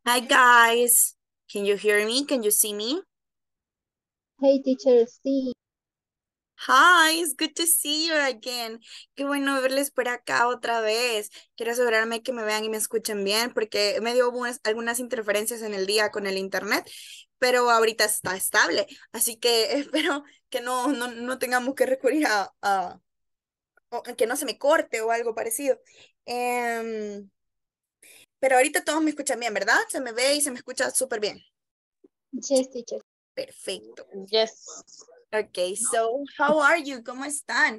Hi guys, can you hear me? Can you see me? Hey, teacher, sí, Hi, it's good to see you again. Qué bueno verles por acá otra vez. Quiero asegurarme que me vean y me escuchen bien porque me dio algunas interferencias en el día con el internet, pero ahorita está estable, así que espero que no tengamos que recurrir o que no se me corte o algo parecido. Em, pero ahorita todos me escuchan bien, ¿verdad? Se me ve y se me escucha súper bien. yes, teacher. Perfecto. Yes. Okay, so how are you? ¿Cómo están?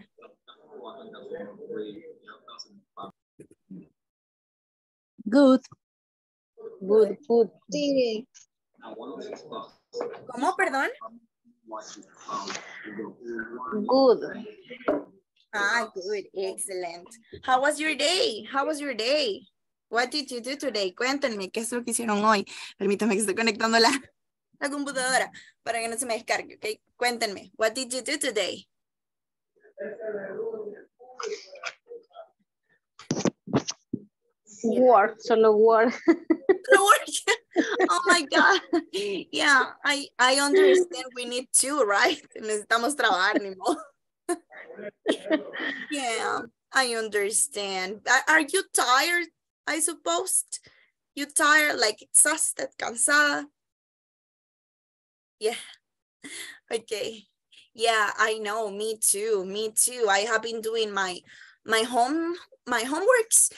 Good. Good, good. Sí, ¿Cómo, perdón? Good. Ah, good, excellent. How was your day? How was your day? What did you do today? Cuéntenme, ¿qué es lo que hicieron hoy? Permítame que estoy conectando la computadora para que no se me descargue, ¿ok? Cuéntenme, what did you do today? Yeah. Work, solo work. Oh my God. Yeah, I understand we need to, right? Necesitamos trabajar, ni modo. Yeah, I understand. Are you tired, I suppose? You tired, like exhausted, cansada? Yeah, okay. Yeah, I know, me too, me too. I have been doing my homeworks.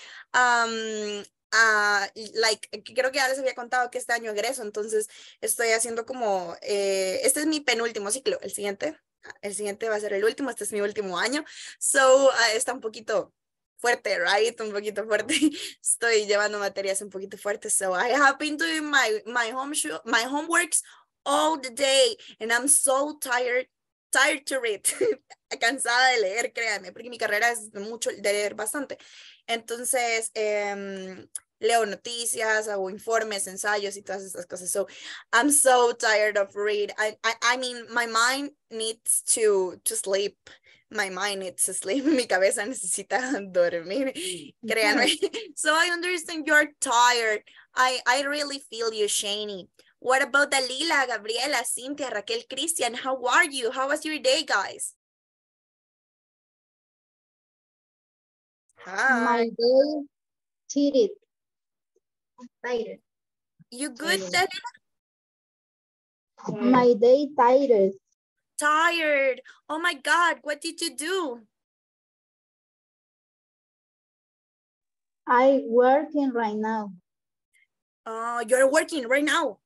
Like, creo que ya les había contado que este año egreso, entonces estoy haciendo como, este es mi penúltimo ciclo, el siguiente va a ser el último, este es mi último año, so está un poquito fuerte, right? Un poquito fuerte. Estoy llevando materias un poquito fuertes, so I have been doing my homeworks all the day, and I'm so tired to read. Cansada de leer, créanme, porque mi carrera es mucho de leer bastante. Entonces, leo noticias, hago informes, ensayos y todas esas cosas. So I'm so tired of read. I mean, my mind needs to sleep. My mind needs to sleep. Mi cabeza necesita dormir. Créanme. So I understand you're tired. I really feel you, Shani. What about Dalila, Gabriela, Cynthia, Raquel, Christian? How are you? How was your day, guys? my Hi. day tired. Tired. You good, Dalila? My day tired. Tired. Oh my God, what did you do? I working right now. You're working right now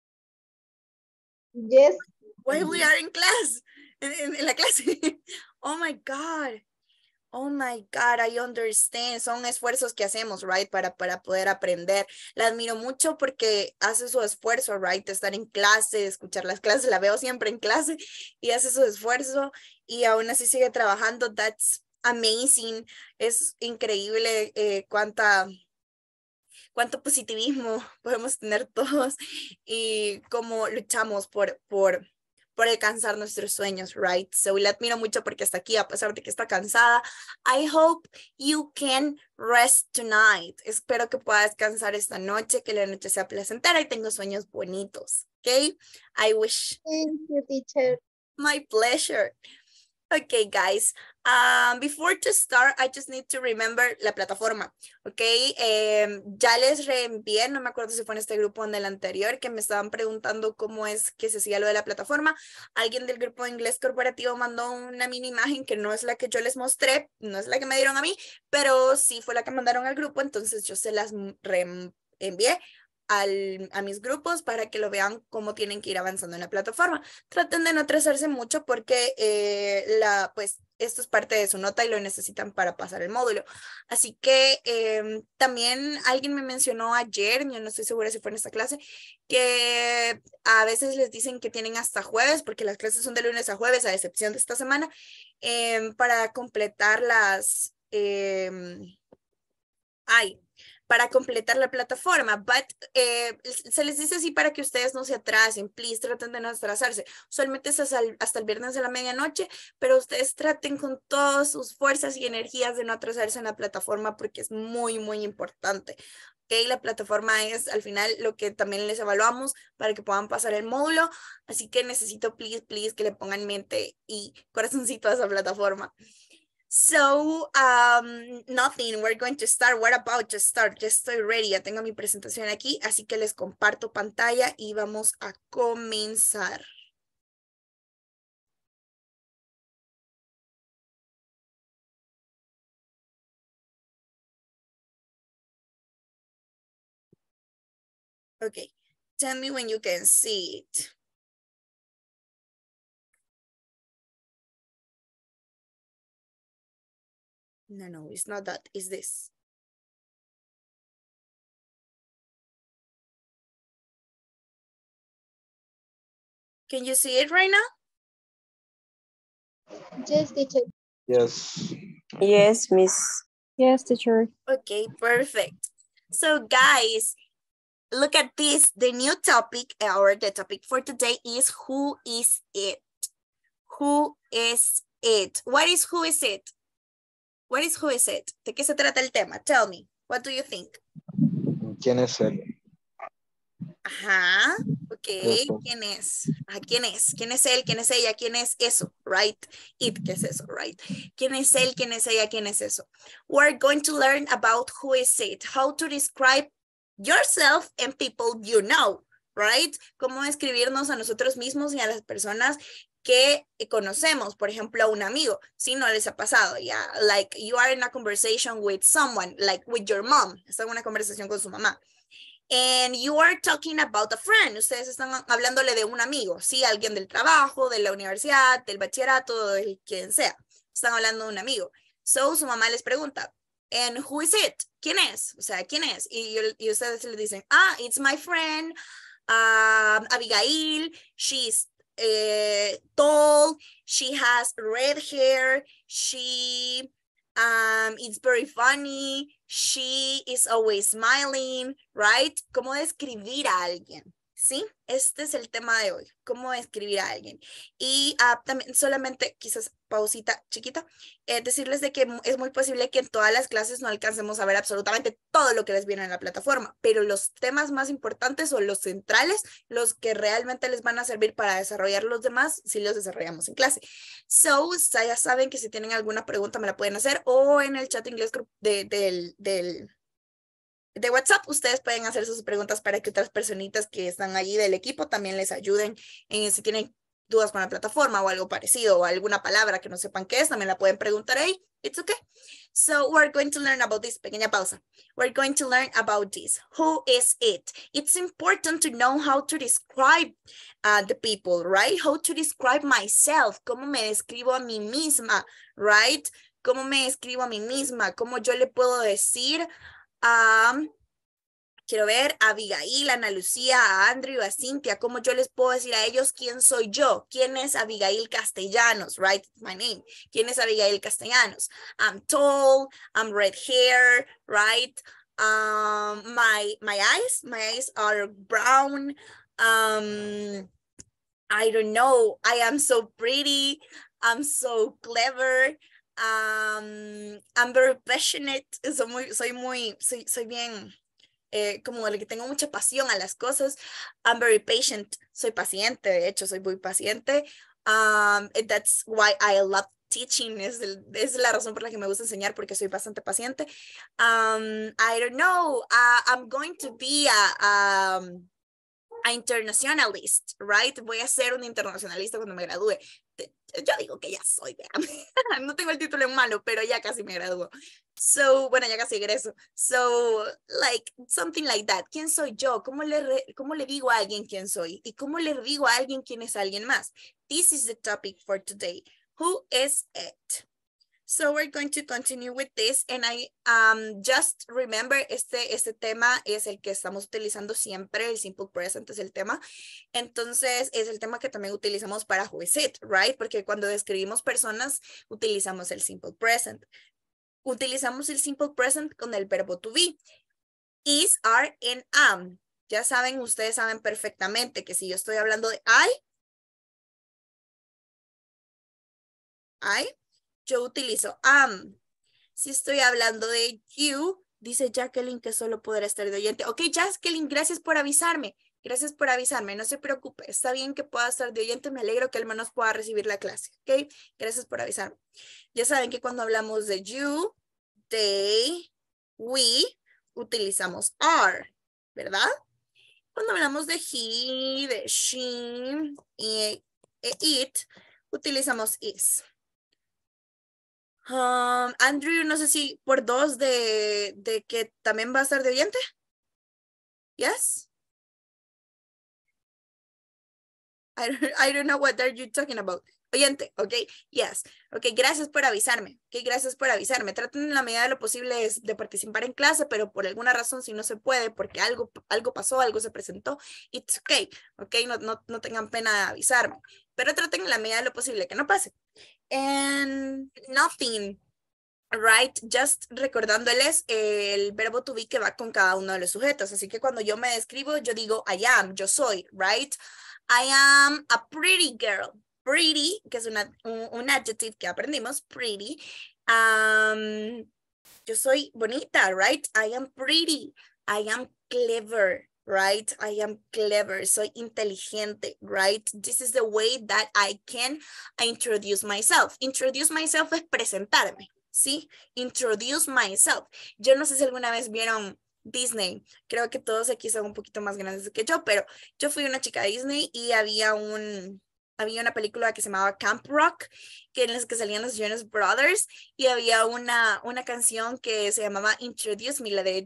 Yes, while we are in class, en la clase. Oh my God. Oh my God, I understand. Son esfuerzos que hacemos, right? Para poder aprender. La admiro mucho porque hace su esfuerzo, right? De estar en clase, de escuchar las clases. La veo siempre en clase y hace su esfuerzo y aún así sigue trabajando. That's amazing. Es increíble cuánto positivismo podemos tener todos y cómo luchamos por alcanzar nuestros sueños, right? So la admiro mucho porque está aquí a pesar de que está cansada. I hope you can rest tonight. Espero que pueda descansar esta noche, que la noche sea placentera y tenga sueños bonitos, ¿ok? I wish. thank you, teacher. My pleasure. Okay, guys. Before to start, I just need to remember la plataforma, ¿ok? Ya les reenvié, no me acuerdo si fue en este grupo o en el anterior, que me estaban preguntando cómo es que se hacía lo de la plataforma. Alguien del grupo de inglés corporativo mandó una mini imagen que no es la que yo les mostré, no es la que me dieron a mí, pero sí fue la que mandaron al grupo, entonces yo se las reenvié a mis grupos para que lo vean cómo tienen que ir avanzando en la plataforma. Traten de no atrasarse mucho porque pues esto es parte de su nota y lo necesitan para pasar el módulo. Así que también alguien me mencionó ayer, yo no estoy segura si fue en esta clase, que a veces les dicen que tienen hasta jueves, porque las clases son de lunes a jueves, a excepción de esta semana, para completar para completar la plataforma, but se les dice así para que ustedes no se atrasen, please, traten de no atrasarse. Usualmente es hasta el viernes de la medianoche, pero ustedes traten con todas sus fuerzas y energías de no atrasarse en la plataforma porque es muy, muy importante. La plataforma es al final lo que también les evaluamos para que puedan pasar el módulo, así que necesito, please, que le pongan mente y corazoncito a esa plataforma. So, nothing, we're going to start. What about to start? Ya estoy ready, ya tengo mi presentación aquí, así que les comparto pantalla y vamos a comenzar. Okay, tell me when you can see it. No, it's not that, it's this. Can you see it right now? Yes, teacher. Yes. Yes, Miss. Yes, teacher. Okay, perfect. So guys, look at this. The new topic, or the topic for today is who is it? Who is it? What is who is it? What is who is it? ¿De qué se trata el tema? Tell me. What do you think? ¿Quién es él? Ajá. Ok. Eso. ¿Quién es? ¿Quién es? ¿Quién es él? ¿Quién es ella? ¿Quién es eso? Right? It, ¿qué es eso? Right? ¿Quién es él? ¿Quién es ella? ¿Quién es eso? We're going to learn about who is it, how to describe yourself and people you know, right? Cómo describirnos a nosotros mismos y a las personas que conocemos, por ejemplo, a un amigo, si no les ha pasado, ya, like you are in a conversation with someone, like with your mom, está en una conversación con su mamá, and you are talking about a friend, ustedes están hablándole de un amigo, sí, alguien del trabajo, de la universidad, del bachillerato, de quien sea, están hablando de un amigo, so su mamá les pregunta, and who is it? ¿Quién es? O sea, ¿quién es? Y ustedes le dicen, it's my friend, Abigail, she's tall, she has red hair, she it's very funny, she is always smiling, right? ¿Cómo describir a alguien? ¿Sí? Este es el tema de hoy, cómo describir a alguien. Y también solamente, quizás pausita chiquita, decirles de que es muy posible que en todas las clases no alcancemos a ver absolutamente todo lo que les viene en la plataforma, pero los temas más importantes o los centrales, los que realmente les van a servir para desarrollar los demás, si los desarrollamos en clase. So, ya saben que si tienen alguna pregunta me la pueden hacer o en el chat inglés de WhatsApp, ustedes pueden hacer sus preguntas para que otras personitas que están allí del equipo también les ayuden en si tienen dudas con la plataforma o algo parecido o alguna palabra que no sepan qué es, también la pueden preguntar ahí. It's okay. So we're going to learn about this. Pequeña pausa. We're going to learn about this. Who is it? It's important to know how to describe the people, right? How to describe myself. Cómo me describo a mí misma, right? Cómo me describo a mí misma. Cómo yo le puedo decir quiero ver a Abigail, a Ana Lucía, a Andrew, a Cintia, cómo yo les puedo decir a ellos quién soy yo, quién es Abigail Castellanos, right? My name. ¿Quién es Abigail Castellanos? I'm tall, I'm red hair, right? My eyes are brown. I don't know. I am so pretty. I'm so clever. I'm very passionate. Soy bien, como de que tengo mucha pasión a las cosas. I'm very patient. Soy paciente, de hecho, soy muy paciente. That's why I love teaching. Es la razón por la que me gusta enseñar, porque soy bastante paciente. I don't know. I'm going to be a internationalist, right? Voy a ser un internacionalista cuando me gradúe. Yo digo que ya soy, no tengo el título en mano, pero ya casi me gradúo. So, bueno, ya casi egreso. So, like, something like that. ¿Quién soy yo? ¿Cómo le digo a alguien quién soy? ¿Y cómo le digo a alguien quién es alguien más? This is the topic for today. Who is it? So we're going to continue with this, and I just remember este tema es el que estamos utilizando siempre, el simple present es el tema, entonces es el tema que también utilizamos para who is it, right? Porque cuando describimos personas utilizamos el simple present. Utilizamos el simple present con el verbo to be, is, are, and am. Ya saben, ustedes saben perfectamente que si yo estoy hablando de I, yo utilizo am. Si estoy hablando de you, Dice Jacqueline que solo podrá estar de oyente. Ok, Jacqueline, gracias por avisarme. Gracias por avisarme. No se preocupe. Está bien que pueda estar de oyente. Me alegro que al menos pueda recibir la clase. Ok, gracias por avisarme. Ya saben que cuando hablamos de you, they, we, utilizamos are, ¿verdad? Cuando hablamos de he, de she y it, utilizamos is. Andrew, no sé si por dos de que también va a estar de oyente. Yes? I don't know what are you talking about. Oyente, ok, yes. Ok, gracias por avisarme. Ok, gracias por avisarme. Traten en la medida de lo posible de participar en clase, pero por alguna razón si no se puede, porque algo pasó, algo se presentó, it's okay. Ok, no tengan pena de avisarme. Pero traten en la medida de lo posible que no pase. And nothing. Right, just recordándoles el verbo to be que va con cada uno de los sujetos. Así que cuando yo me describo, yo digo I am, yo soy, right? I am a pretty girl. Pretty, que es un adjective que aprendimos, pretty. Yo soy bonita, right? I am pretty. I am clever, right? I am clever. Soy inteligente, right? This is the way that I can introduce myself. Introduce myself es presentarme. ¿Sí? Introduce myself. Yo no sé si alguna vez vieron Disney. Creo que todos aquí son un poquito más grandes que yo, pero yo fui una chica Disney y había una película que se llamaba Camp Rock, que en las que salían los Jonas Brothers, y había una canción que se llamaba Introduce Me, la de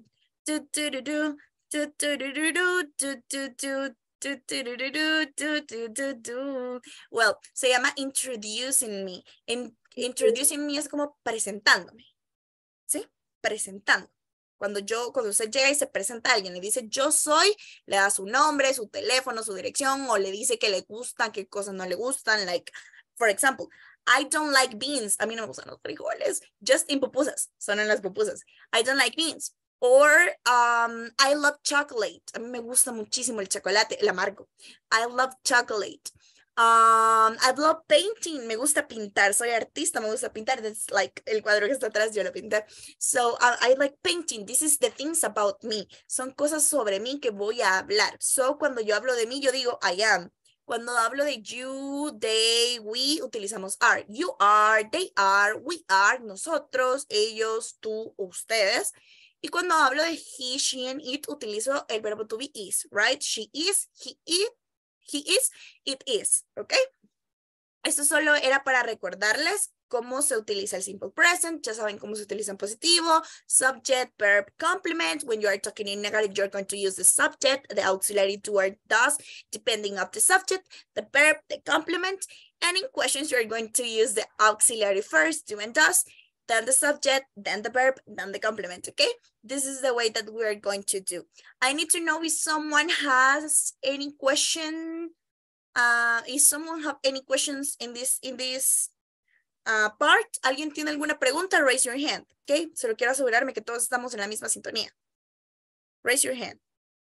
well, se llama Introducing Me. Introducing me es como presentándome, ¿sí? Presentando. Cuando usted llega y se presenta a alguien, le dice yo soy, le da su nombre, su teléfono, su dirección, o le dice que le gustan, qué cosas no le gustan, like, for example, I don't like beans. A mí no me gustan los frijoles. Just in pupusas, son en las pupusas. I don't like beans. Or I love chocolate. A mí me gusta muchísimo el chocolate, el amargo. I love chocolate. I love painting. Me gusta pintar. Soy artista. Me gusta pintar. That's like el cuadro que está atrás. Yo lo pinté. So I like painting. This is the things about me. Son cosas sobre mí que voy a hablar. So cuando yo hablo de mí, yo digo I am. Cuando hablo de you, they, we, utilizamos are. You are, they are, we are, nosotros, ellos, tú, ustedes. Y cuando hablo de he, she, and it, utilizo el verbo to be is, right? She is, he is, it is, ¿ok? Esto solo era para recordarles cómo se utiliza el simple present. Ya saben cómo se utiliza en positivo, subject, verb, complement. When you are talking in negative, you're going to use the subject, the auxiliary to or does, depending on the subject, the verb, the complement. And in questions, you're going to use the auxiliary first, do and does, then the subject, then the verb, then the complement, okay? This is the way that we are going to do. I need to know if someone has any question. If someone have any questions in this part, ¿alguien tiene alguna pregunta? Raise your hand, okay? Solo quiero asegurarme que todos estamos en la misma sintonía. Raise your hand.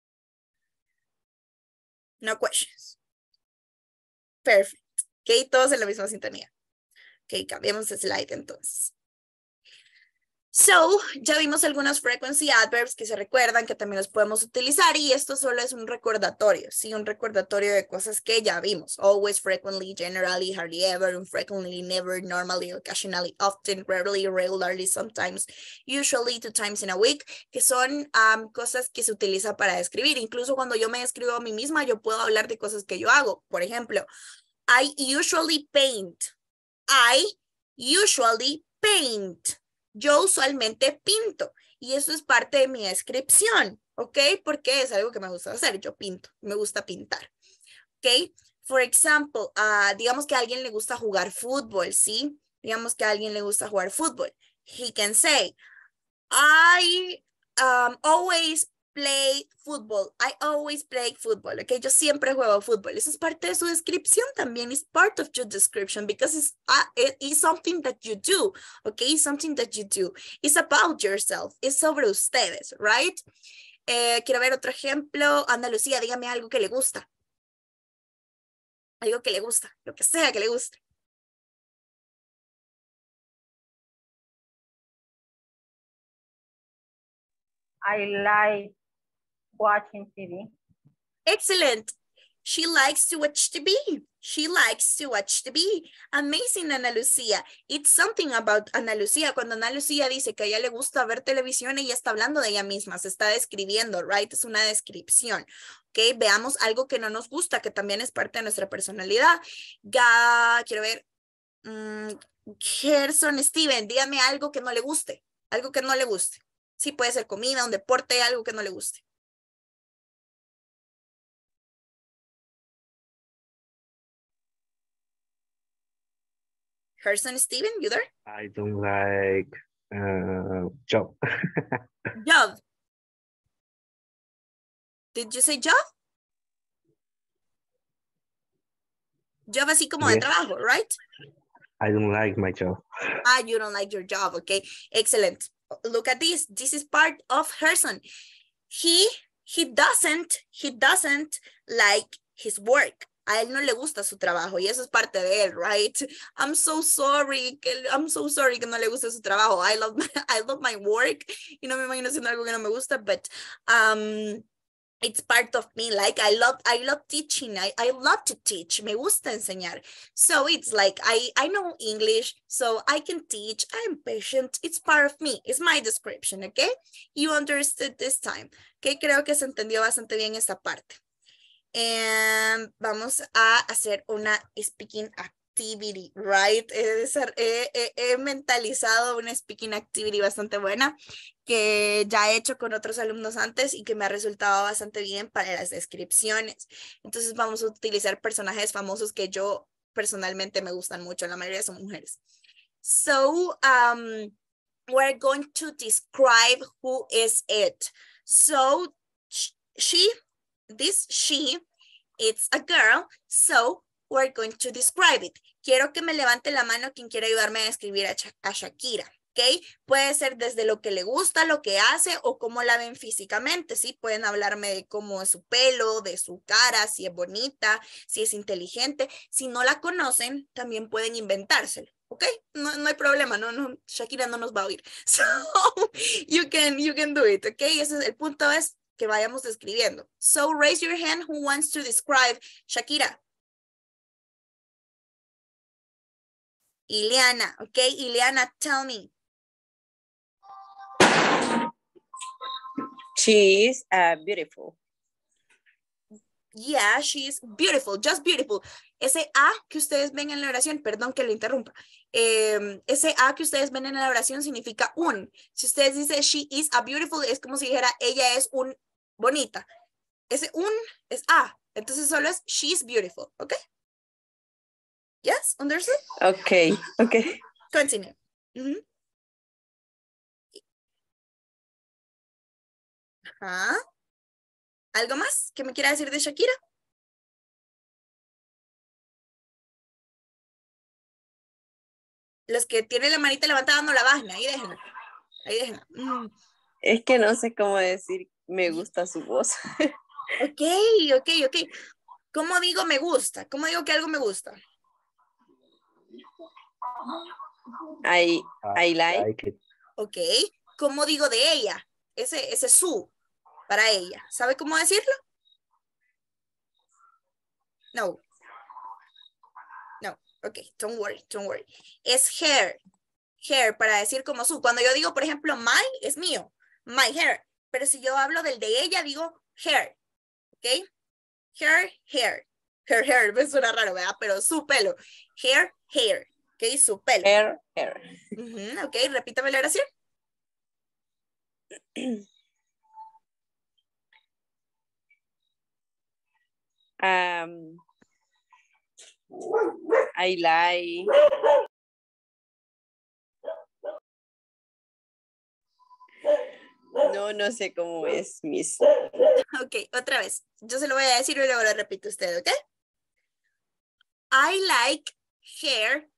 No questions. Perfect. Okay, todos en la misma sintonía. Okay, cambiemos de slide entonces. So, ya vimos algunos frequency adverbs que se recuerdan que también los podemos utilizar y esto solo es un recordatorio, ¿sí? Un recordatorio de cosas que ya vimos. Always, frequently, generally, hardly ever, infrequently, never, normally, occasionally, often, rarely, regularly, sometimes, usually, 2 times in a week, que son cosas que se utilizan para describir. Incluso cuando yo me describo a mí misma, yo puedo hablar de cosas que yo hago. Por ejemplo, I usually paint. I usually paint. Yo usualmente pinto y eso es parte de mi descripción, ¿ok? Porque es algo que me gusta hacer, yo pinto, me gusta pintar, ¿ok? For example, digamos que a alguien le gusta jugar fútbol, ¿sí? Digamos que a alguien le gusta jugar fútbol. He can say, I always play football. I always play football. Okay, yo siempre juego fútbol. Eso es parte de su descripción también. It's part of your description because it is something that you do. Okay, it's something that you do. It's about yourself. It's sobre ustedes, right? Quiero ver otro ejemplo. Ana Lucía, dígame algo que le gusta. Algo que le gusta, lo que sea que le guste. I like watching TV. Excellent. She likes to watch TV. She likes to watch TV. Amazing, Ana Lucía. It's something about Ana Lucía. Cuando Ana Lucía dice que a ella le gusta ver televisión, ella está hablando de ella misma, se está describiendo, right? Es una descripción. Ok, veamos algo que no nos gusta, que también es parte de nuestra personalidad. Quiero ver. Gerson Steven, dígame algo que no le guste. Algo que no le guste. Sí, puede ser comida, un deporte, algo que no le guste. Gerson Steven, you there? I don't like job. Job. Did you say job? Job así como de Yes. trabajo, right? I don't like my job. Ah, you don't like your job, okay. Excellent. Look at this. This is part of Gerson. He doesn't like his work. A él no le gusta su trabajo y eso es parte de él, right? I'm so sorry que no le gusta su trabajo. I love my work. Y no me imagino haciendo algo que no me gusta, but it's part of me. Like I love teaching. I love to teach. Me gusta enseñar. So it's like I know English, so I can teach. I'm patient. It's part of me. It's my description, okay? You understood this time. Okay, creo que se entendió bastante bien esta parte. Vamos a hacer una speaking activity, right? He mentalizado una speaking activity bastante buena que ya he hecho con otros alumnos antes y que me ha resultado bastante bien para las descripciones. Entonces vamos a utilizar personajes famosos que yo personalmente me gustan mucho, la mayoría son mujeres. So, we're going to describe who is it. So, she, it's a girl, so we're going to describe it. Quiero que me levante la mano quien quiera ayudarme a describir a Shakira, ¿ok? Puede ser desde lo que le gusta, lo que hace o cómo la ven físicamente, ¿sí? Pueden hablarme de cómo es su pelo, de su cara, si es bonita, si es inteligente. Si no la conocen, también pueden inventárselo, ¿ok? No hay problema, no, Shakira no nos va a oír. So, you can do it, ¿ok? Ese es el punto, es que vayamos describiendo. So raise your hand who wants to describe Shakira. Ileana, okay? Ileana, tell me. She is beautiful. Yeah, she is beautiful, just beautiful. Ese A que ustedes ven en la oración, perdón que lo interrumpa. Ese A que ustedes ven en la oración significa un. Si ustedes dicen she is a beautiful, es como si dijera ella es un bonita. Ese un es A. Entonces solo es she's beautiful, ¿ok? Yes, understood? Okay. Continue. Ajá. ¿Algo más que me quiera decir de Shakira? Los que tienen la manita levantada no la bajen, ahí déjenla. Ahí déjenla. Es que no sé cómo decir me gusta su voz. Ok. ¿Cómo digo me gusta? ¿Cómo digo que algo me gusta? I like it. Ok. ¿Cómo digo de ella? Ese su para ella. ¿Sabe cómo decirlo? No. Ok, don't worry. Es hair. Hair para decir como su. Cuando yo digo, por ejemplo, my, es mío. My hair. Pero si yo hablo del de ella, digo hair. ¿Ok? Hair. Hair, me suena raro, ¿verdad? Pero su pelo. Hair. ¿Ok? Su pelo. hair. Ok, repítame la oración. I like no sé cómo es, Miss. Ok, otra vez. Yo se lo voy a decir y luego lo repite usted, ¿ok? I like hair.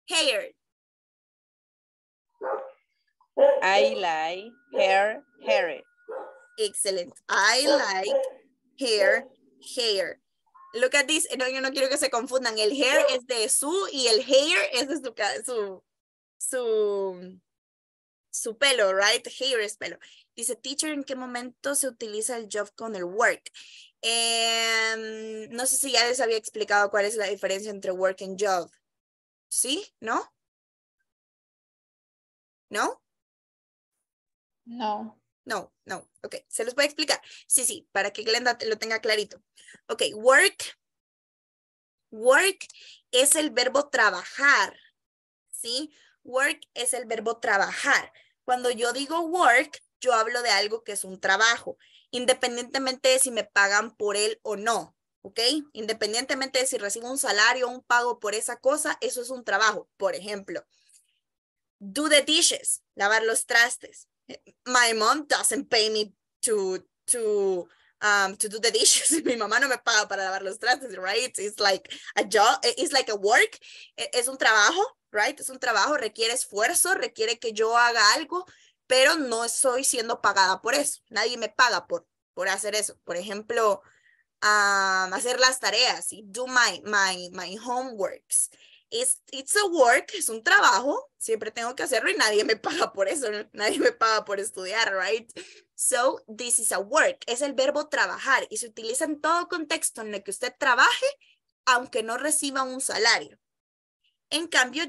I like hair. Excellent. I like hair. Look at this. No, yo no quiero que se confundan. El hair es de su y el hair es de su pelo, right? Hair es pelo. Dice, teacher, ¿en qué momento se utiliza el job con el work? No sé si ya les había explicado cuál es la diferencia entre work and job. ¿Sí? ¿No? ¿No? No. No, no. Ok, se los voy a explicar. Sí, sí, para que Glenda lo tenga clarito. Ok, work. Work es el verbo trabajar. ¿Sí? Work es el verbo trabajar. Cuando yo digo work, yo hablo de algo que es un trabajo, independientemente de si me pagan por él o no. ¿Ok? Independientemente de si recibo un salario o un pago por esa cosa, eso es un trabajo. Por ejemplo, do the dishes, lavar los trastes. My mom doesn't pay me to do the dishes. Mi mamá no me paga para lavar los trastes, right? It's like a job, it's like a work. Es un trabajo, right? Es un trabajo, requiere esfuerzo, requiere que yo haga algo, pero no estoy siendo pagada por eso. Nadie me paga por hacer eso. Por ejemplo, hacer las tareas y do my homeworks. It's a work, es un trabajo, siempre tengo que hacerlo y nadie me paga por eso, nadie me paga por estudiar, right? So, this is a work, es el verbo trabajar y se utiliza en todo contexto en el que usted trabaje, aunque no reciba un salario. En cambio,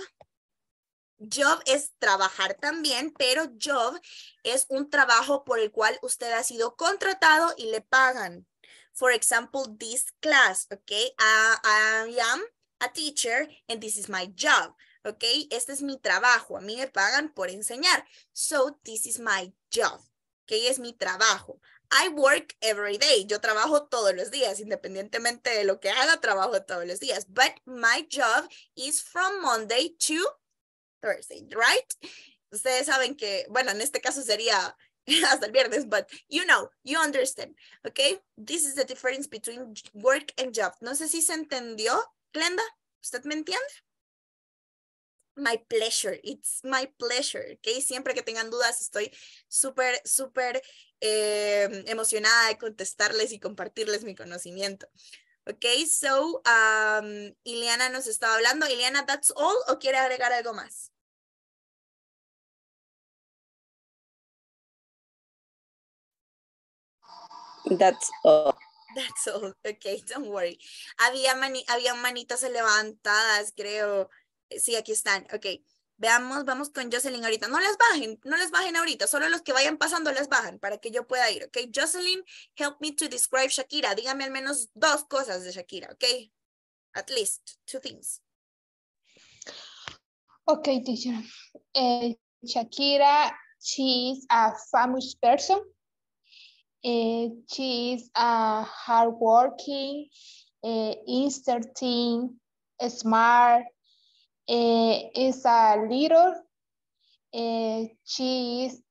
job es trabajar también, pero job es un trabajo por el cual usted ha sido contratado y le pagan. For example, this class, okay? I am a teacher and this is my job, okay? Este es mi trabajo, a mí me pagan por enseñar. So, this is my job, okay? Es mi trabajo. I work every day. Yo trabajo todos los días, independientemente de lo que haga, trabajo todos los días. But my job is from Monday to Thursday, right? Ustedes saben que, bueno, en este caso sería hasta el viernes, but you know, you understand, okay? This is the difference between work and job. No sé si se entendió, Glenda, ¿usted me entiende? My pleasure, it's my pleasure, okay? Siempre que tengan dudas, estoy súper emocionada de contestarles y compartirles mi conocimiento. Okay, so, Ileana nos estaba hablando. Ileana, that's all, ¿o quiere agregar algo más? That's all. That's all, okay, don't worry. Habían manitas levantadas, creo. Sí, aquí están, ok. Veamos, vamos con Jocelyn ahorita. No las bajen ahorita, solo los que vayan pasando las bajan para que yo pueda ir, ok. Jocelyn, help me to describe Shakira. Dígame al menos 2 cosas de Shakira, ok. At least 2 things. Okay, teacher. Shakira, she is a famous person. She is hardworking, interesting, smart, is a leader. She is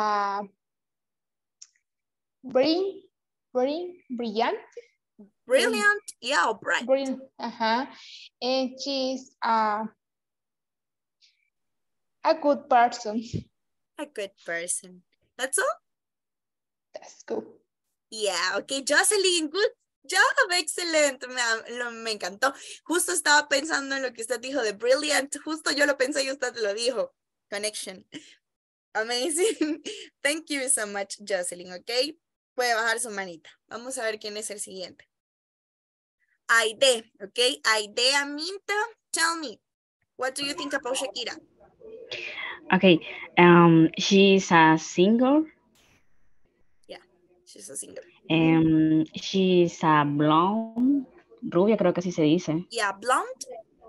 brilliant. Brilliant, yeah, bright. Brilliant. And she is a good person. A good person. That's all? That's good. Yeah, okay, Jocelyn, good job, excellent, me encantó. Justo estaba pensando en lo que usted dijo de brilliant, justo yo lo pensé y usted lo dijo. Connection. Amazing. Thank you so much, Jocelyn, okay? Puede bajar su manita. Vamos a ver quién es el siguiente. Aide, okay? Aide Aminta, tell me, what do you think about Shakira? Okay, she's a singer. She's a singer. She's a blonde, rubia creo que así se dice. Yeah, blonde.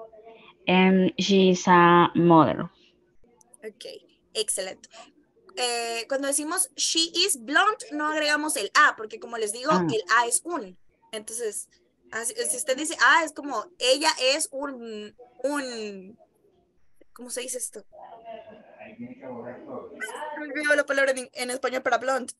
She's a model. Okay, excellent. Cuando decimos she is blonde, no agregamos el A, porque como les digo, el A es un. Entonces, si usted dice es como ella es un ¿cómo se dice esto? Me olvidó la palabra en español para blonde.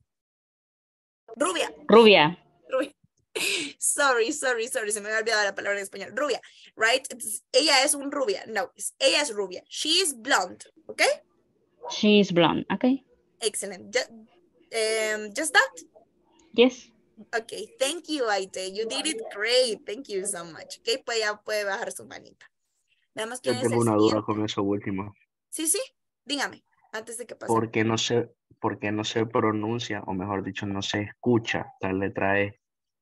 Rubia. Sorry, se me había olvidado la palabra en español. Rubia, right? Ella es un rubia. No, ella es rubia. She is blonde, okay? She is blonde, okay. Excellent. Just that? Yes. Okay, thank you, Aite. You did it great. Thank you so much. Okay, pues ya puede bajar su manita. Veamos quién Yo es tengo el una duda siguiente. con eso último. Sí, dígame. antes de que pase. Porque no se pronuncia, o mejor dicho, no se escucha la letra E.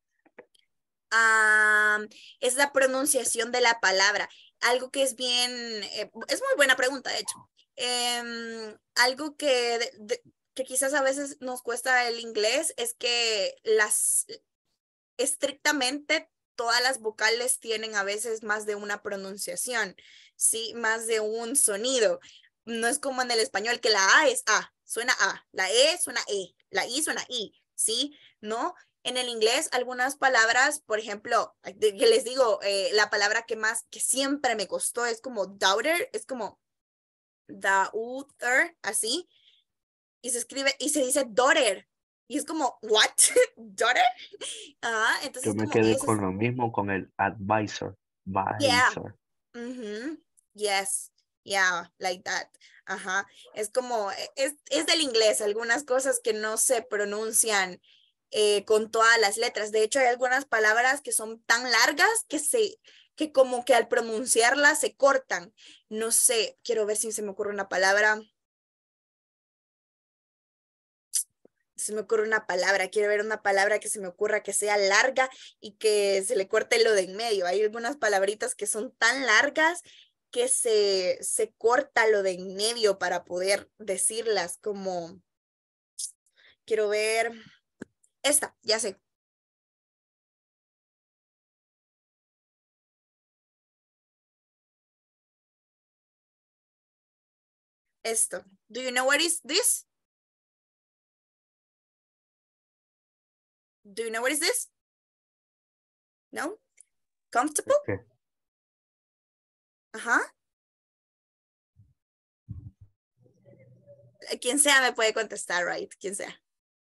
Es la pronunciación de la palabra. Algo que es bien, es muy buena pregunta, de hecho. Algo que quizás a veces nos cuesta el inglés es que estrictamente todas las vocales tienen a veces más de una pronunciación, ¿sí? Más de un sonido. No es como en el español que la A es A, suena A, la E suena E, la I suena I, ¿sí? ¿No? En el inglés, algunas palabras, por ejemplo, que les digo, la palabra que siempre me costó es como daughter, es como daughter, así, y se escribe, y se dice daughter, y es como, what? ¿Daughter? Entonces Yo me como quedé eso con lo mismo con el advisor. yeah. Advisor. Yes, yeah, like that. Ajá, es como, es del inglés, algunas cosas que no se pronuncian con todas las letras. De hecho, hay algunas palabras que son tan largas que como que al pronunciarlas se cortan. No sé, quiero ver si se me ocurre una palabra. Se me ocurre una palabra, quiero ver una palabra que se me ocurra que sea larga y que se le corte lo de en medio. Hay algunas palabritas que son tan largas que se corta lo de en medio para poder decirlas, como, quiero ver, esta, ya sé. Esto. Do you know what is this? Do you know what is this? No? Comfortable? Okay. Ajá. Quien sea me puede contestar, right? Quien sea.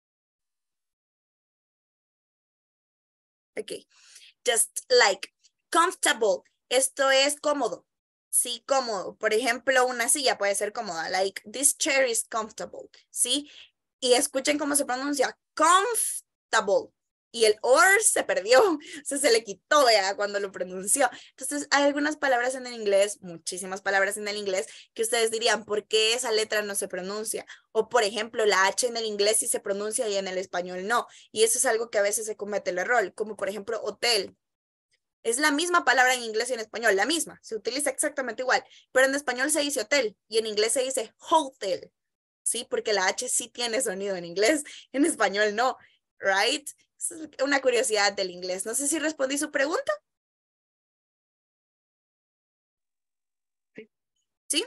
Ok. Just like comfortable. Esto es cómodo. Sí, cómodo. Por ejemplo, una silla puede ser cómoda. Like, this chair is comfortable. ¿Sí? Y escuchen cómo se pronuncia. Comfortable. Y el or se perdió. O sea, se le quitó ya cuando lo pronunció. Entonces, hay algunas palabras en el inglés, muchísimas palabras en el inglés, que ustedes dirían, ¿por qué esa letra no se pronuncia? O, por ejemplo, la H en el inglés sí se pronuncia y en el español no. Y eso es algo que a veces se comete el error. Como, por ejemplo, hotel. Es la misma palabra en inglés y en español, la misma, se utiliza exactamente igual, pero en español se dice hotel y en inglés se dice hotel, ¿sí? Porque la H sí tiene sonido en inglés, en español no, right? Es una curiosidad del inglés. No sé si respondí su pregunta. ¿Sí?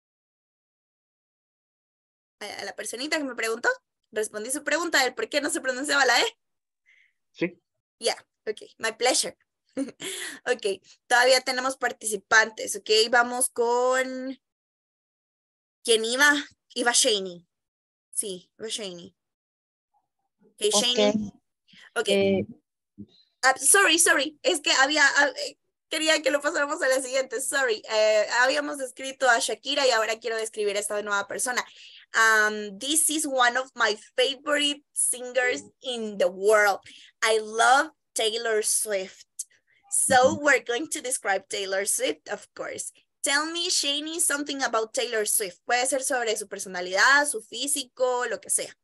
A la personita que me preguntó, respondí su pregunta del por qué no se pronunciaba la E. Sí. Yeah, ok, my pleasure. Ok, todavía tenemos participantes, ok, vamos con... ¿Quién iba? Iba Shani. Sí, iba Shani. Ok, Shani. Ok. Sorry, es que quería que lo pasáramos a la siguiente, sorry. Habíamos escrito a Shakira y ahora quiero describir a esta nueva persona. This is one of my favorite singers in the world. I love Taylor Swift. So we're going to describe Taylor Swift, of course. Tell me, Shani, something about Taylor Swift. Puede ser sobre su personalidad, su físico, lo que sea.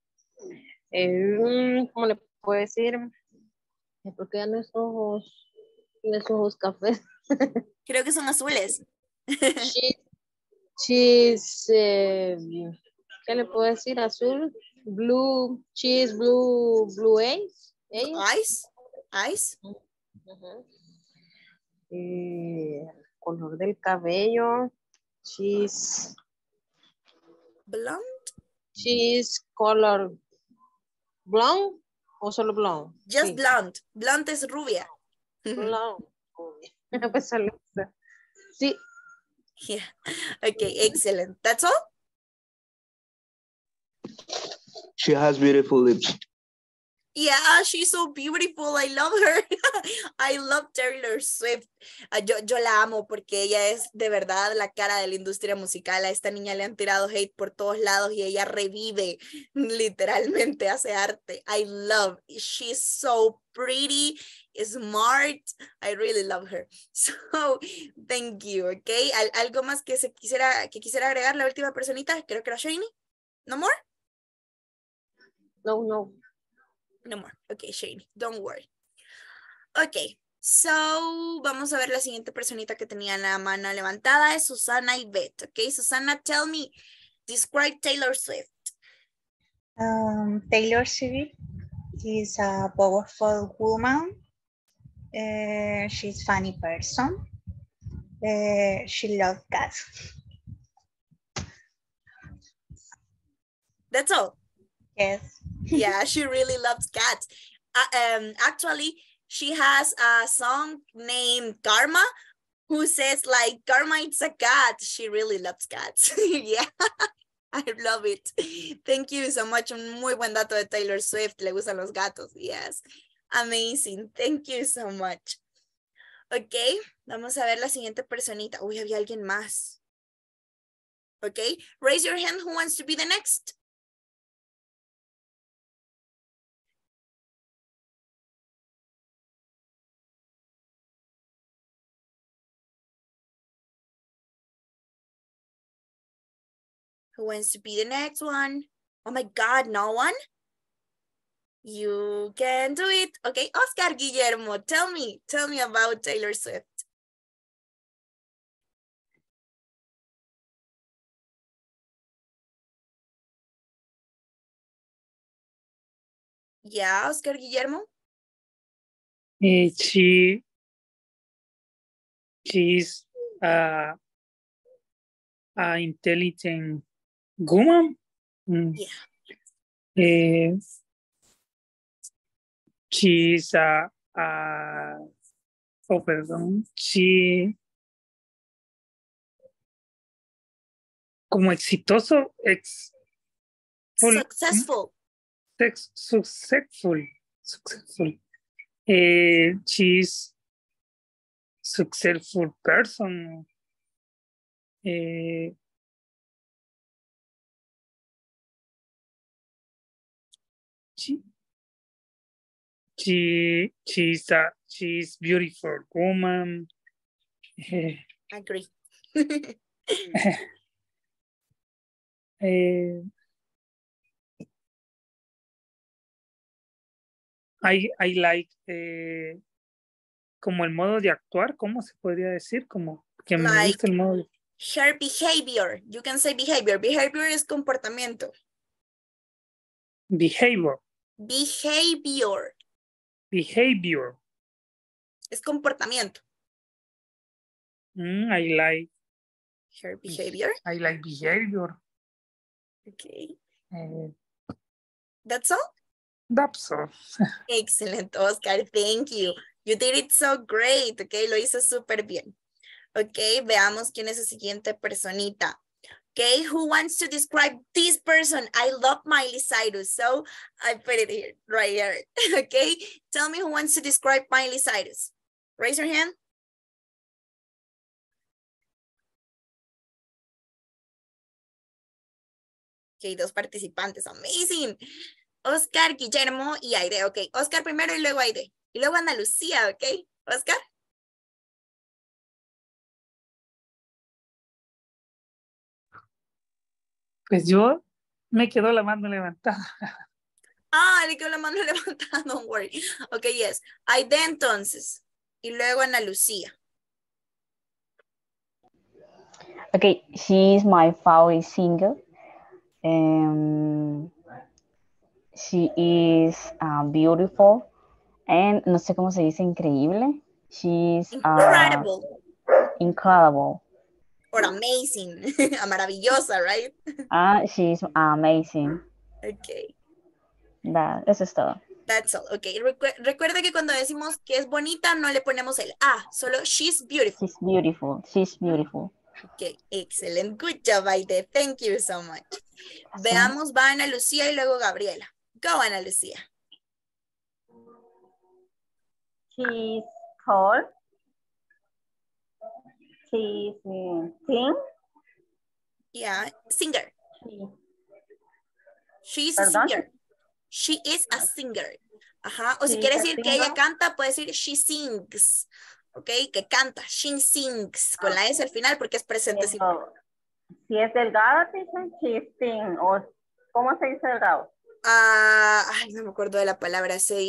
¿Cómo le puedo decir? Porque ya no es ojos cafés. Creo que son azules. She's, ¿qué le puedo decir? Azul, blue, she's blue eyes. Eyes. Color del cabello, she's Blonde. She's color blonde o solo blonde? Just Sí. blonde. Blonde es rubia. Blonde. Pues solo esa. Sí. Yeah. Okay, excellent. That's all? She has beautiful lips. Yeah, she's so beautiful. I love her. I love Taylor Swift. Yo la amo porque ella es de verdad la cara de la industria musical. A esta niña le han tirado hate por todos lados y ella revive, literalmente hace arte. I love. She's so pretty, smart. I really love her. So, thank you, okay? ¿Algo más que quisiera agregar la última personita? Creo que era Shani. No more? No, no. No more. Okay, Shane, don't worry. Okay, so vamos a ver la siguiente personita que tenía la mano levantada es Susana Ivette. Okay, Susana, tell me, describe Taylor Swift. Taylor Swift is a powerful woman. She's funny person. She loves cats. That's all. Yes. Yeah, she really loves cats. Actually, she has a song named Karma, who says like, Karma, it's a cat. She really loves cats. Yeah, I love it. Thank you so much. Un muy buen dato de Taylor Swift. Le gustan los gatos. Yes, amazing. Thank you so much. Ok, vamos a ver la siguiente personita. Uy, había alguien más. Ok, raise your hand who wants to be the next. Who wants to be the next one? Oh my God, no one? You can do it. Okay, Oscar Guillermo, tell me about Taylor Swift. Yeah, Oscar Guillermo? She's a intelligent woman. Yeah. She's she como exitoso, successful. Successful. She's successful person. She's beautiful woman. Agree. I like como el modo de actuar, ¿cómo se podría decir? Como que me Like gusta el modo de... her behavior. You can say behavior. Behavior es comportamiento. Behavior. Es comportamiento. I like her behavior. I like behavior. Okay. That's all? That's all. Excellent, Oscar. Thank you. You did it so great. Okay, lo hizo súper bien. Okay, veamos quién es la siguiente personita. Okay, who wants to describe this person? I love Miley Cyrus, so I put it here, right here. Okay, tell me who wants to describe Miley Cyrus. Raise your hand. Okay, 2 participantes, amazing. Oscar, Guillermo y Aide. Ok, Oscar primero y luego Aide. Y luego Ana Lucía, ok. Oscar. Pues yo me quedo la mano levantada. Ah, le quedó la mano levantada, don't worry. Ok, yes. Aide entonces. Y luego Ana Lucía. Okay, she's my favorite singer. She is beautiful and no sé cómo se dice increíble. She's incredible. Incredible. Or amazing. Maravillosa, right? She's amazing. Okay. Eso es todo. That's all. Okay. Recuerda que cuando decimos que es bonita no le ponemos el A, solo she's beautiful. She's beautiful. She's beautiful. Okay, excellent. Good job, Aide. Thank you so much. Veamos, va Ana Lucía y luego Gabriela. Go, Ana Lucía. She's tall. She's thin. Yeah, singer. She's a Perdón. singer. She is a singer. Ajá. O si She quiere is a decir que ella singer. canta, puede decir she sings. Ok, que canta. She sings. Con la S al final porque es presente simple. Pero, si es delgada, dicen she's thin. O, ¿cómo se dice delgado? Ay, no me acuerdo de la palabra. Se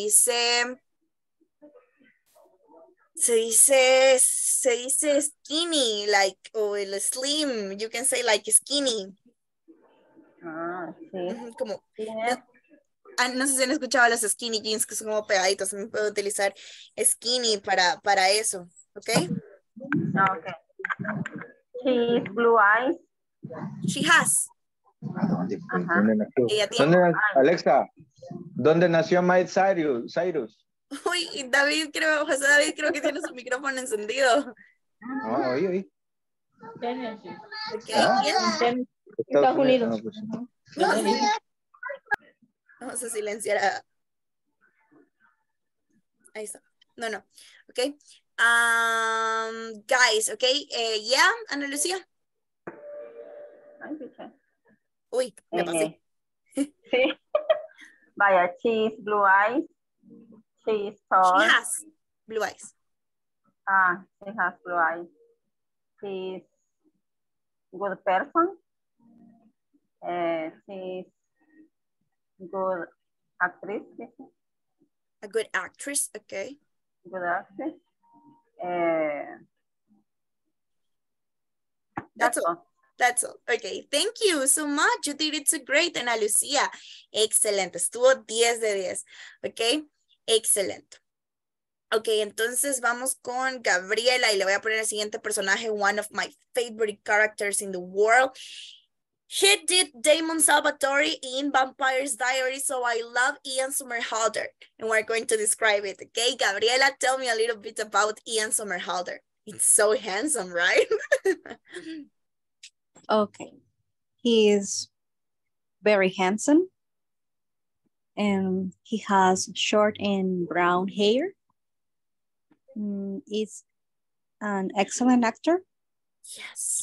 dice skinny, like, o el slim. You can say like skinny. Ah, sí. Ujú, como, Tienes no sé si han escuchado los skinny jeans que son como pegaditos. También puedo utilizar skinny para eso. ¿Ok? Okay. She's blue eyes. She has. Ajá. ¿Dónde nació? Ella tiene. Alexa, ¿dónde nació Miley Cyrus? Uy, David, José David creo que tiene su micrófono encendido. No, oí. Ok, ¿Ah? ¿quién? Estados Unidos. No, pues, Vamos a silenciar a... Ahí está. No. Ok. Guys, ok. Yeah, Ana Lucía. Ay, piché. Uy, me pasé. Sí. Vaya, she's blue eyes. She's tall. She has blue eyes. She has blue eyes. She's good person. She's good actress. A good actress, okay. Good actress. That's all. That's all. Okay, thank you so much. You did it so great, Ana Lucía. Excelente. Estuvo 10 de 10. Ok, excelente. Ok, entonces vamos con Gabriela y le voy a poner el siguiente personaje, one of my favorite characters in the world. He did Damon Salvatore in Vampire's Diary, so I love Ian Somerhalder, and we're going to describe it. Okay, Gabriela, tell me a little bit about Ian Somerhalder. It's so handsome, right? Okay, he is very handsome, and he has short and brown hair. He's an excellent actor. Yes.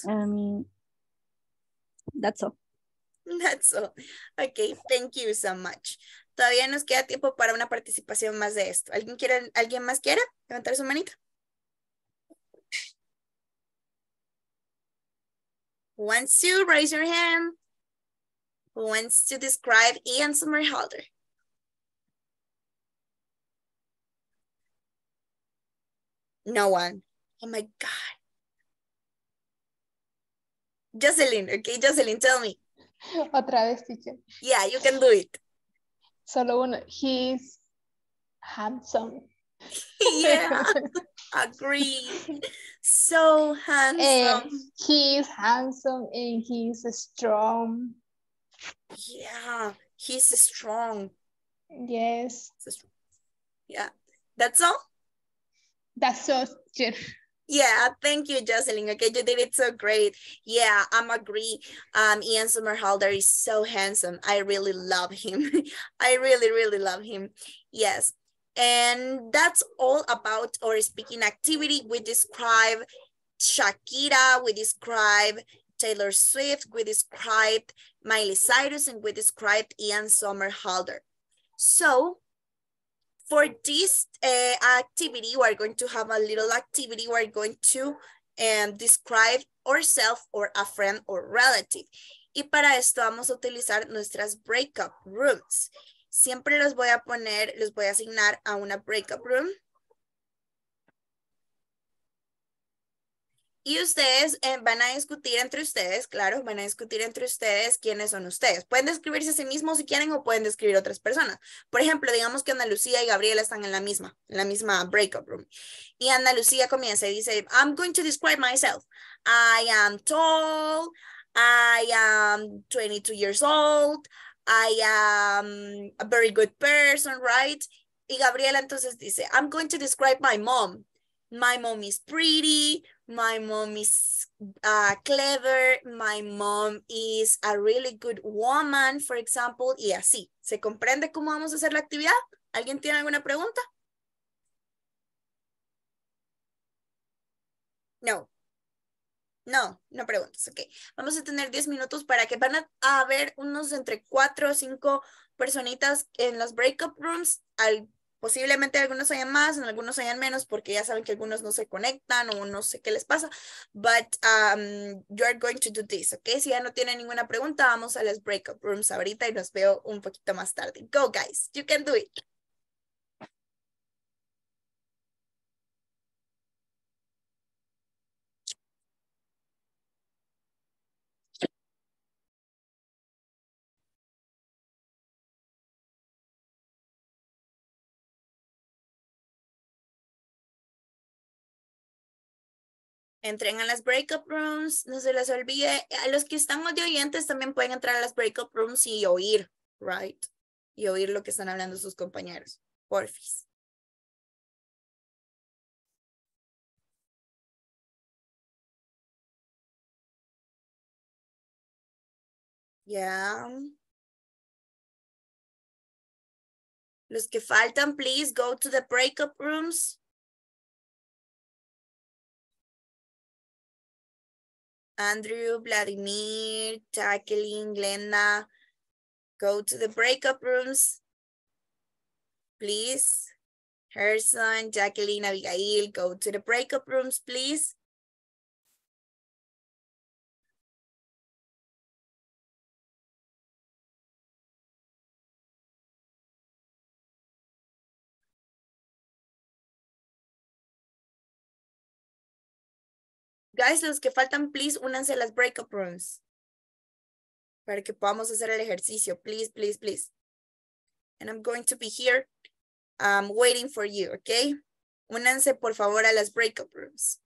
That's all. That's all. Okay, thank you so much. Todavía nos queda tiempo para una participación más de esto. ¿Alguien más quiere levantar su manita? Who wants to raise your hand? Who wants to describe Ian Somerhalder? No one. Oh my God. Jocelyn, okay, Jocelyn, tell me. Otra vez, teacher. Yeah, you can do it. Solo uno. He's handsome. Yeah, agree. So handsome. He's handsome and he's strong. Yeah, he's strong. Yes. Yeah, that's all? That's all, teacher. Yeah, thank you, Jocelyn. Okay, you did it so great. Yeah, I'm agree. Ian Somerhalder is so handsome. I really love him. I really, really love him. Yes. And that's all about our speaking activity. We describe Shakira, we describe Taylor Swift, we described Miley Cyrus, and we described Ian Somerhalder. So, for this activity, we're going to have a little activity. We're going to describe ourselves or a friend or relative. Y para esto vamos a utilizar nuestras breakup rooms. Siempre les voy a asignar a una breakup room. Y ustedes van a discutir entre ustedes, claro, van a discutir entre ustedes quiénes son ustedes. Pueden describirse a sí mismos si quieren o pueden describir a otras personas. Por ejemplo, digamos que Ana Lucía y Gabriela están en la misma breakup room. Y Ana Lucía comienza y dice, I'm going to describe myself. I am tall, I am 22 years old, I am a very good person, right? Y Gabriela entonces dice, I'm going to describe my mom. My mom is pretty, my mom is clever, my mom is a really good woman, for example, y así. ¿Se comprende cómo vamos a hacer la actividad? ¿Alguien tiene alguna pregunta? No. No, no preguntes, ok. Vamos a tener 10 minutos para que van a haber unos entre 4 o 5 personitas en los breakup rooms. Posiblemente algunos hayan más, en algunos hayan menos, porque ya saben que algunos no se conectan o no sé qué les pasa. But you are going to do this, ok. Si ya no tienen ninguna pregunta, vamos a los breakup rooms ahorita y los veo un poquito más tarde. Go, guys. You can do it. Entren a las breakup rooms, no se les olvide. A los que están de oyentes también pueden entrar a las breakup rooms y oír, right? Y oír lo que están hablando sus compañeros. Porfis. Ya. Los que faltan, please go to the breakup rooms. Andrew, Vladimir, Jacqueline, Glenda, go to the breakup rooms. Please. Gerson, Jacqueline, Abigail, go to the breakup rooms, please. Guys, los que faltan, please, únanse a las breakup rooms. Para que podamos hacer el ejercicio. Please, please, please. And I'm going to be here waiting for you, okay? Únanse, por favor, a las breakup rooms.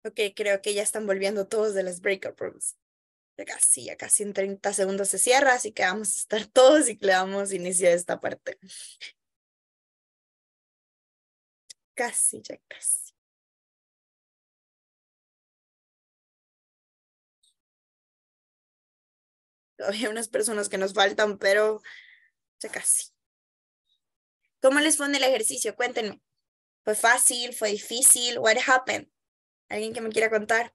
Ok, creo que ya están volviendo todos de las breakout rooms. Ya casi en 30 segundos se cierra, así que vamos a estar todos y que le damos inicio a esta parte. Casi, ya casi. Todavía hay unas personas que nos faltan, pero ya casi. ¿Cómo les fue en el ejercicio? Cuéntenme. ¿Fue fácil? ¿Fue difícil? What happened? ¿Alguien que me quiera contar?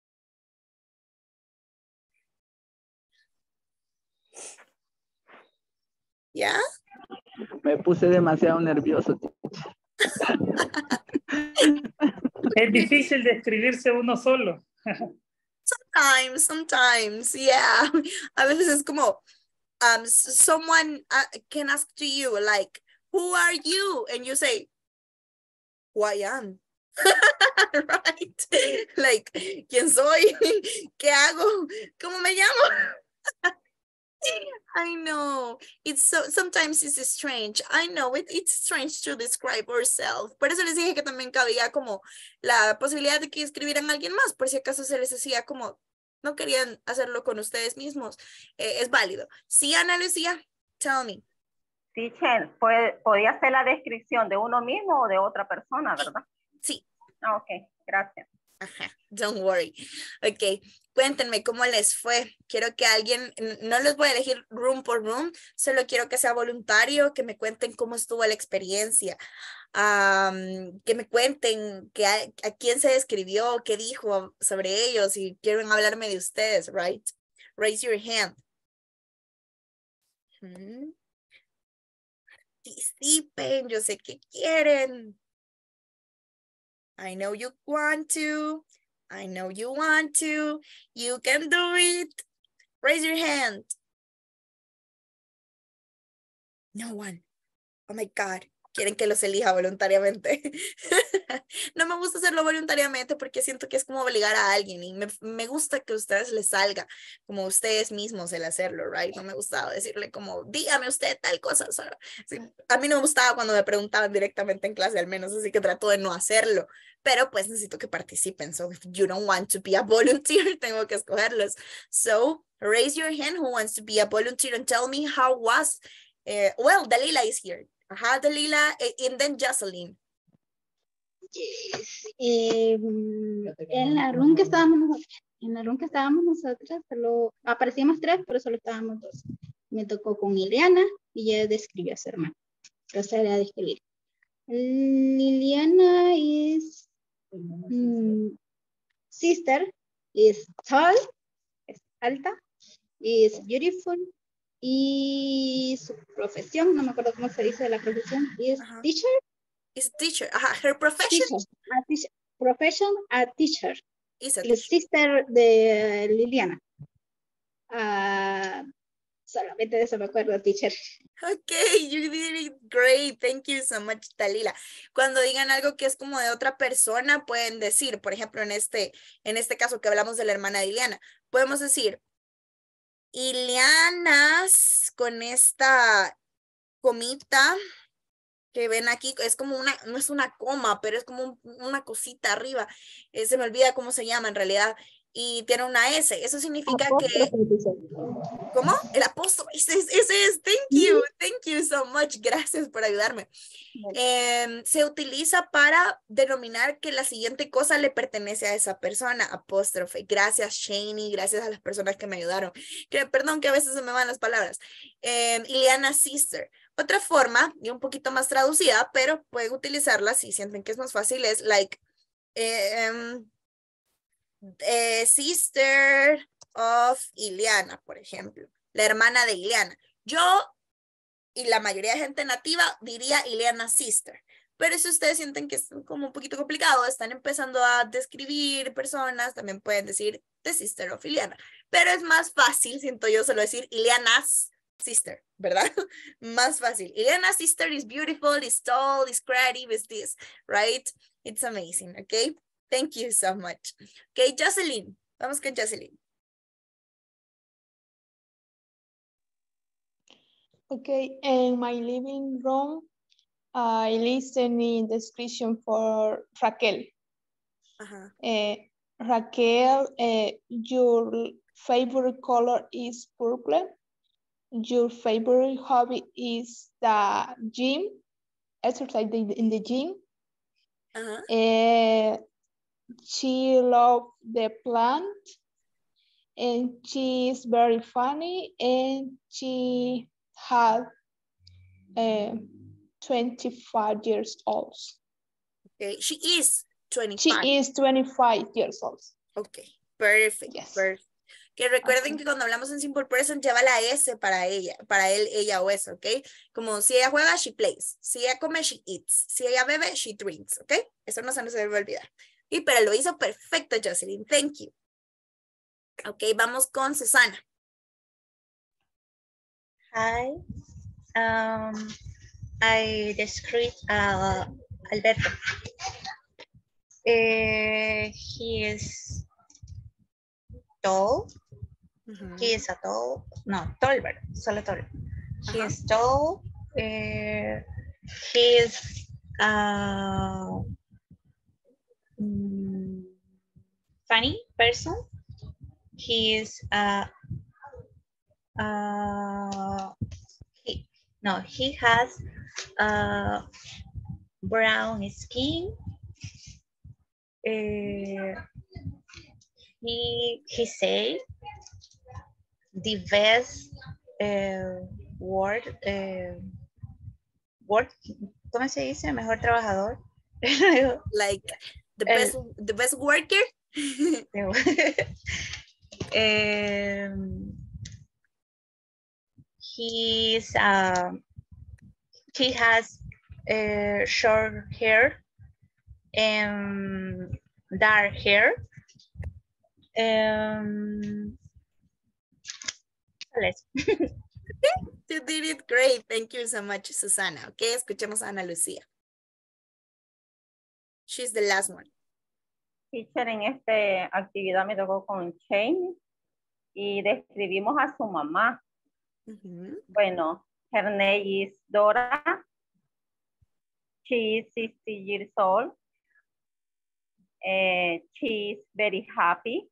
¿Ya? Me puse demasiado nervioso. Es difícil describirse uno solo. Sometimes, yeah. A veces es como, someone can ask to you, like, who are you? And you say, who I am. Right? Like, ¿quién soy? ¿Qué hago? ¿Cómo me llamo? I know. It's so sometimes it's strange. I know it's strange to describe ourselves. Por eso les dije que también cabía como la posibilidad de que escribieran a alguien más, por si acaso se les hacía como no querían hacerlo con ustedes mismos. Es válido. Sí, Ana Lucía, tell me. Teacher, podía ser la descripción de uno mismo o de otra persona, ¿verdad? Sí. Ok, gracias. Ajá, don't worry. Ok, cuéntenme cómo les fue. Quiero que alguien, no les voy a elegir room por room, solo quiero que sea voluntario, que me cuenten cómo estuvo la experiencia, que me cuenten a quién se describió, qué dijo sobre ellos y quieren hablarme de ustedes, right? Raise your hand. Participen, yo sé que quieren. I know you want to. I know you want to. You can do it. Raise your hand. No one. Oh my God. Quieren que los elija voluntariamente. No me gusta hacerlo voluntariamente porque siento que es como obligar a alguien y me gusta que a ustedes les salga como ustedes mismos el hacerlo, right? No me gustaba decirle como, dígame usted tal cosa. O sea, sí, a mí no me gustaba cuando me preguntaban directamente en clase al menos, así que trato de no hacerlo. Pero pues necesito que participen. So if you don't want to be a volunteer, tengo que escogerlos. So raise your hand who wants to be a volunteer and tell me how was. Well, Dalila is here. Ajá, Dalila, and then Jocelyn. Yes. En la room que estábamos nosotras, solo aparecíamos 3, pero solo estábamos 2. Me tocó con Liliana y ella describió a su hermana. Entonces era describir. Liliana is sister, is tall, es alta, is beautiful, y su profesión, no me acuerdo cómo se dice la profesión, is teacher. Is teacher. Her profession? Teacher. Profession, a teacher. Is a teacher. Sister de Liliana. Solamente de eso me acuerdo, teacher. Okay, you did it great. Thank you so much, Dalila. Cuando digan algo que es como de otra persona, pueden decir, por ejemplo, en este caso que hablamos de la hermana de Ileana, podemos decir, Ileanas con esta comita que ven aquí, es como no es una coma, pero es como una cosita arriba. Se me olvida cómo se llama en realidad. Y tiene una S. Eso significa que... ¿Cómo? El apóstrofe. Ese es. Thank you so much. Gracias por ayudarme. Se utiliza para denominar que la siguiente cosa le pertenece a esa persona. Apóstrofe. Gracias, Shani. Gracias a las personas que me ayudaron. Perdón que a veces se me van las palabras. Ileana sister. Otra forma, y un poquito más traducida, pero pueden utilizarla si sienten que es más fácil, es like... sister of Ileana, por ejemplo, la hermana de Ileana. Yo y la mayoría de gente nativa diría Ileana sister, pero si ustedes sienten que es como un poquito complicado, están empezando a describir personas, también pueden decir the sister of Ileana, pero es más fácil, siento yo, solo decir Ileana's sister, ¿verdad? Más fácil. Ileana's sister is beautiful, is tall, is creative, is this, right? It's amazing, okay? Thank you so much. Okay, Jocelyn. Vamos con Jocelyn. Okay, in my living room, I listen in description for Raquel. Raquel, your favorite color is purple. Your favorite hobby is the gym, exercise in the gym. She loves the plant, and she is very funny, and she has 25 years old. Okay, she is 25. She is 25 years old. Ok, perfect. Yes. Perfect. Que recuerden que cuando hablamos en simple present lleva la S para ella, para él, ella o eso, ¿ok? Como si ella juega, she plays. Si ella come, she eats. Si ella bebe, she drinks, ¿ok? Eso no se nos debe olvidar. Y pero lo hizo perfecto, Jocelyn. Thank you. Ok, vamos con Susana. Hi. I describe Alberto. He is tall. He is a tall. No, taller. Solo tall. He is tall. He is funny person. He is he has brown skin. He say the best word, ¿cómo se dice? Mejor trabajador. Like the best worker. He has short hair and dark hair. You did it great. Thank you so much, Susana. Ok, escuchemos a Ana Lucía. She's the last one. Teacher, en esta actividad me tocó con Shane y describimos a su mamá. Bueno, her name is Dora. She is 60 years old. She is very happy.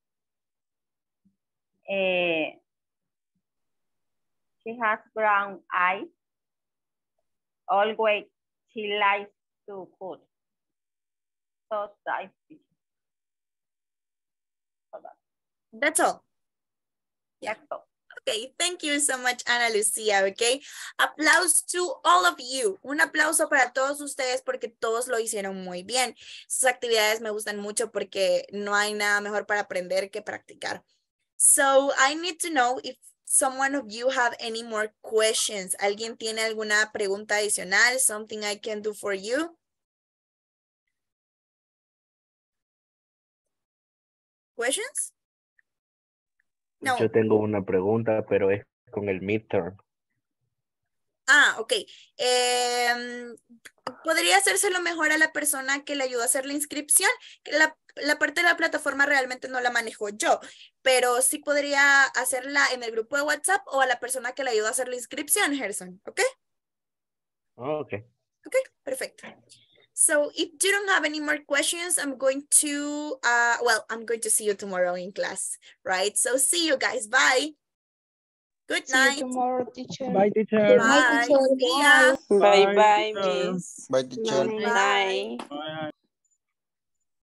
She has brown eyes. Always she likes to cook. So that's all. Yeah. That's all. Okay, thank you so much, Ana Lucía, okay? Aplausos to all of you. Un aplauso para todos ustedes porque todos lo hicieron muy bien. Sus actividades me gustan mucho porque no hay nada mejor para aprender que practicar. So, I need to know if someone of you have any more questions. ¿Alguien tiene alguna pregunta adicional? Something I can do for you? Questions? No. Yo tengo una pregunta, pero es con el midterm. Ah, ok. Podría hacérselo mejor a la persona que le ayudó a hacer la inscripción. La parte de la plataforma realmente no la manejo yo, pero sí podría hacerla en el grupo de WhatsApp o a la persona que le ayudó a hacer la inscripción, Gerson, ¿ok? Oh, ok. Ok, perfecto. So if you don't have any more questions, I'm going to, I'm going to see you tomorrow in class, right? So see you guys. Bye. Good night. See you tomorrow, teacher. Bye, teacher. Bye. See ya. Bye, bye, miss. Bye, teacher. Good night. Bye.